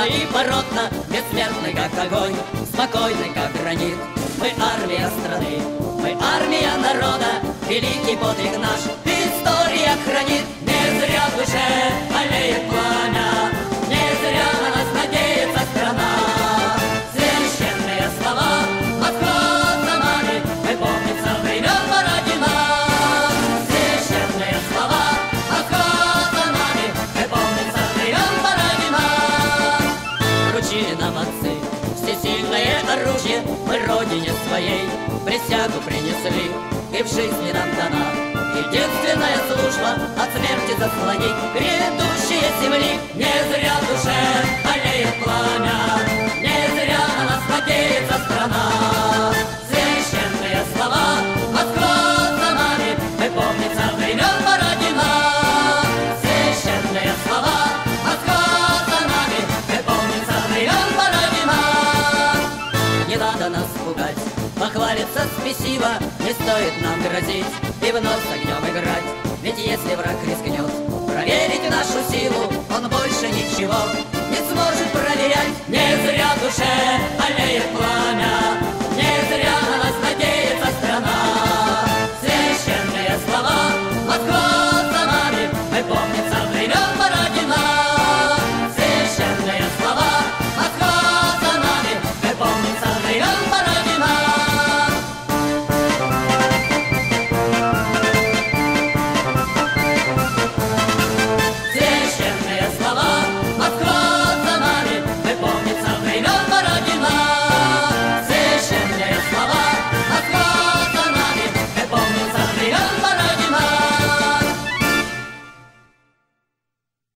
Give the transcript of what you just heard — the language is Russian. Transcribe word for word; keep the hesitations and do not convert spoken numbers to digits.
и породно, бессмертный, как огонь, спокойный, как гранит. Мы армия страны, мы армия народа, великий подвиг наш история хранит. Не зря в душе аллеет пламя, не зря на нас надеется страна. Священные слова Москва за нами, мы помним со времен Бородина. Священные слова Москва за нами, мы помним со времен Бородина. Вручили нам отцы всесильное оружие, мы родине своей присягу принесли, и в жизни нам дана единственная служба от смерти заслонить грядущие земли. Не зря в душе аллеет пламя, не зря на нас надеется страна. Священные слова Москва за нами, мы помним со времен Бородина. Священные слова Москва за нами, мы помним со времен Бородина. Не надо нас пугать, похвалиться спесиво, не стоит нам грозить и вновь с огнем играть. Ведь если враг рискнет проверить нашу силу, он больше ничего не сможет проверять. Не зря в душе аллеет пламя,